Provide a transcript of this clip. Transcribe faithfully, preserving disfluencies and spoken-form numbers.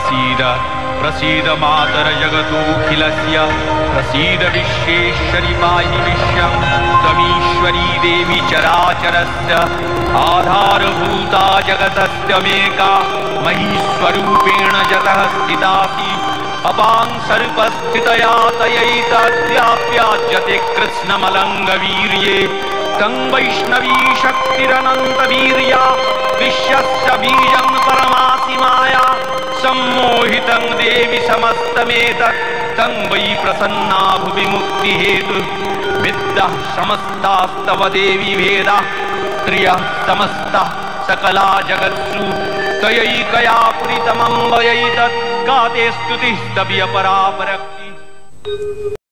प्रसीद प्रसीद मातर जगतोऽखिलस्य प्रसीद विश्वेश्वरि पाहि विश्वं त्वमीश्वरी देवी चराचरस्य आधारभूता जगतस्त्वमेका महीस्वरूपेण जगतः स्थितासि अपां सर्पस्थितया तयैतद्व्याप्याज्यते कृत्स्नमलङ्गवीर्ये तं वैष्णवी शक्तिरनन्तवीर्या विश्वस्य बीजं परमासि माया सम्मोहितं देवि समस्तमेतत् तं वै प्रसन्ना भुवि मुक्तिहेतु विद्याः समस्तास्तव देवी वेदाः त्रियः समस्तः सकला जगत्सु तयैकया पुरितमं वयैतत् का ते स्तुतिस्तव्यपरापरक्ति।